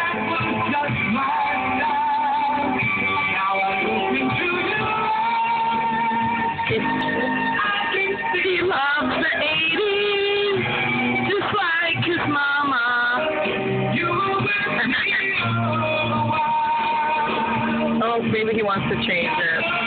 He loves the 80s, just like his mama. Oh, maybe he wants to change it.